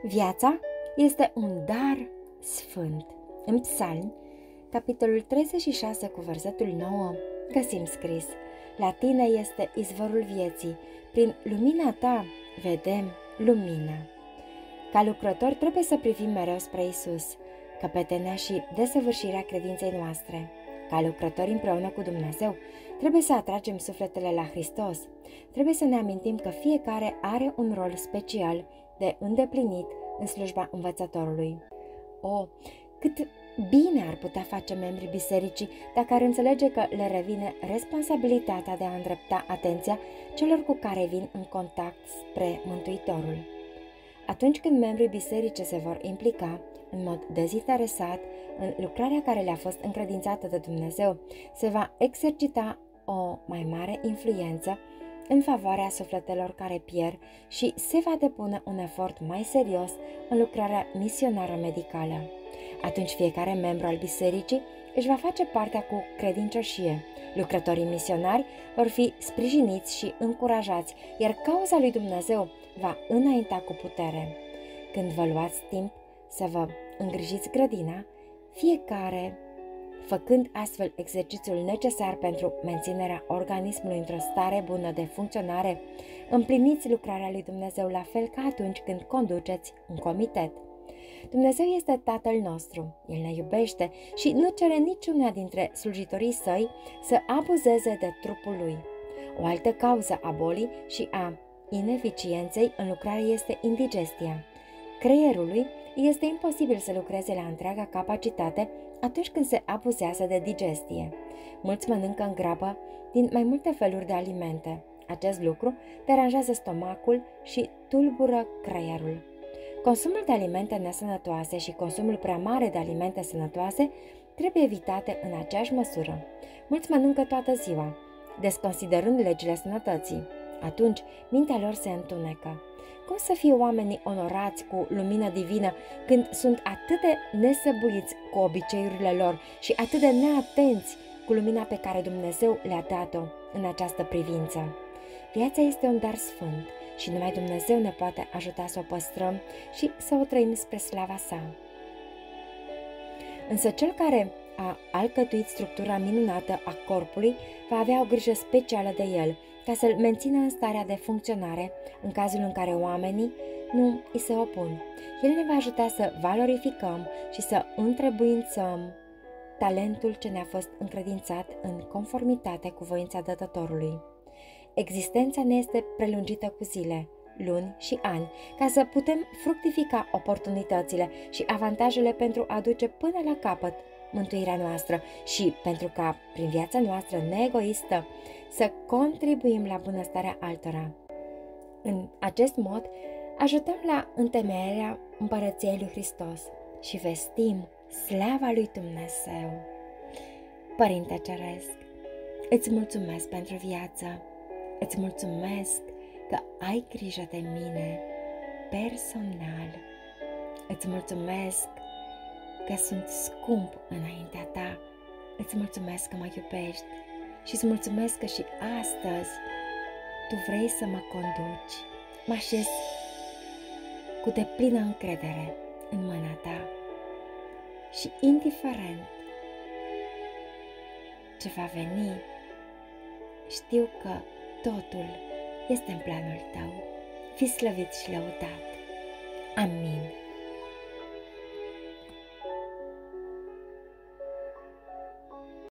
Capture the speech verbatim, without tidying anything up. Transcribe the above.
Viața este un dar sfânt. În Psalm, capitolul treizeci și șase cu versetul nouă, găsim scris: La tine este izvorul vieții, prin lumina ta vedem lumina. Ca lucrători trebuie să privim mereu spre Isus, căpetenia și desăvârșirea credinței noastre. Ca lucrători împreună cu Dumnezeu, trebuie să atragem sufletele la Hristos. Trebuie să ne amintim că fiecare are un rol special de îndeplinit în slujba învățătorului. O, cât bine ar putea face membrii bisericii dacă ar înțelege că le revine responsabilitatea de a îndrepta atenția celor cu care vin în contact spre Mântuitorul. Atunci când membrii bisericii se vor implica în mod dezinteresat în lucrarea care le-a fost încredințată de Dumnezeu, se va exercita o mai mare influență în favoarea sufletelor care pierd și se va depune un efort mai serios în lucrarea misionară medicală. Atunci fiecare membru al bisericii își va face partea cu credincioșie. Lucrătorii misionari vor fi sprijiniți și încurajați, iar cauza lui Dumnezeu va înainta cu putere. Când vă luați timp să vă îngrijiți grădina, fiecare făcând astfel exercițiul necesar pentru menținerea organismului într-o stare bună de funcționare, împliniți lucrarea lui Dumnezeu la fel ca atunci când conduceți un comitet. Dumnezeu este Tatăl nostru, El ne iubește și nu cere niciuna dintre slujitorii săi să abuzeze de trupul lui. O altă cauză a bolii și a ineficienței în lucrare este indigestia. Creierului este imposibil să lucreze la întreaga capacitate atunci când se abuzează de digestie. Mulți mănâncă în grabă din mai multe feluri de alimente. Acest lucru deranjează stomacul și tulbură creierul. Consumul de alimente nesănătoase și consumul prea mare de alimente sănătoase trebuie evitate în aceeași măsură. Mulți mănâncă toată ziua, desconsiderând legile sănătății. Atunci, mintea lor se întunecă. Cum să fie oamenii onorați cu lumină divină când sunt atât de nesăbuiți cu obiceiurile lor și atât de neatenți cu lumina pe care Dumnezeu le-a dat-o în această privință? Viața este un dar sfânt și numai Dumnezeu ne poate ajuta să o păstrăm și să o trăim spre slava sa. Însă cel care a alcătuit structura minunată a corpului va avea o grijă specială de el, ca să-l mențină în starea de funcționare în cazul în care oamenii nu îi se opun. El ne va ajuta să valorificăm și să întrebuințăm talentul ce ne-a fost încredințat în conformitate cu voința Dătătorului. Existența ne este prelungită cu zile, luni și ani, ca să putem fructifica oportunitățile și avantajele pentru a duce până la capăt mântuirea noastră și pentru ca, prin viața noastră neegoistă, să contribuim la bunăstarea altora. În acest mod, ajutăm la întemeierea împărăției lui Hristos și vestim slava lui Dumnezeu. Părinte Ceresc, îți mulțumesc pentru viață, îți mulțumesc că ai grijă de mine personal, îți mulțumesc că sunt scump înaintea ta, îți mulțumesc că mă iubești și îți mulțumesc că și astăzi tu vrei să mă conduci. Mă așez cu deplină încredere în mâna ta și indiferent ce va veni, știu că totul este în planul tău. Fii slăvit și lăudat. Amin.